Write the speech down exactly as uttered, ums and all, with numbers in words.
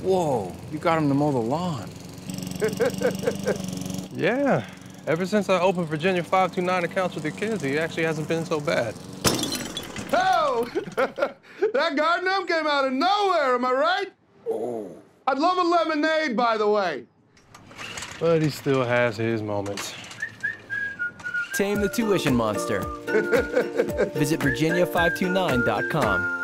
Whoa, you got him to mow the lawn. Yeah, ever since I opened Virginia five two nine accounts with the kids, he actually hasn't been so bad. Oh! That garden gnome came out of nowhere, am I right? Oh. I'd love a lemonade, by the way. But he still has his moments. Tame the tuition monster. Visit Virginia five two nine dot com.